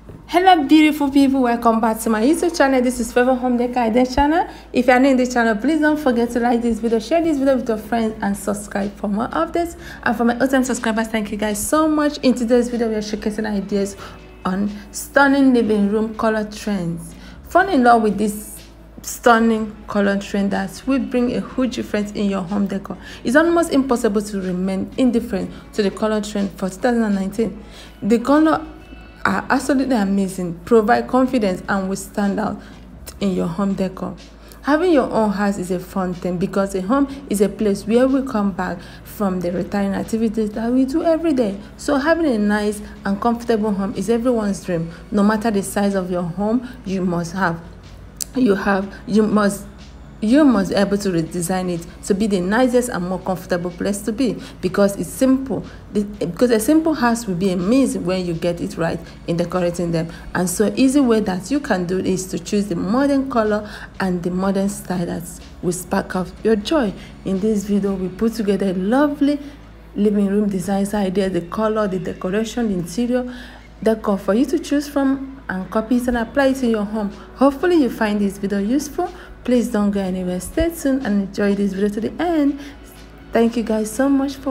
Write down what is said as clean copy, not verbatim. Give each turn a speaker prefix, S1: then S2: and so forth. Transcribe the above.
S1: Hello beautiful people, welcome back to my YouTube channel. This is Favor Home Decor Idea channel. If you are new in this channel, please don't forget to like this video, share this video with your friends, and subscribe for more updates. And for my old-time subscribers, thank you guys so much. In today's video, we are showcasing ideas on stunning living room color trends. Fall in love with this stunning color trend that will bring a huge difference in your home decor. It's almost impossible to remain indifferent to the color trend for 2019. The color are absolutely amazing, provide confidence, and will stand out in your home decor. Having your own house is a fun thing because a home is a place where we come back from the retiring activities that we do every day. So having a nice and comfortable home is everyone's dream. No matter the size of your home, you must be able to redesign it to be the nicest and more comfortable place to be, because it's simple. Because a simple house will be amazing when you get it right in decorating them. And so easy way that you can do is to choose the modern color and the modern style that will spark up your joy. In this video, we put together a lovely living room design idea, the color, the decoration, the interior decor for you to choose from and copy it and apply it in your home. Hopefully you find this video useful. Please don't go anywhere, stay tuned and enjoy this video to the end. Thank you guys so much for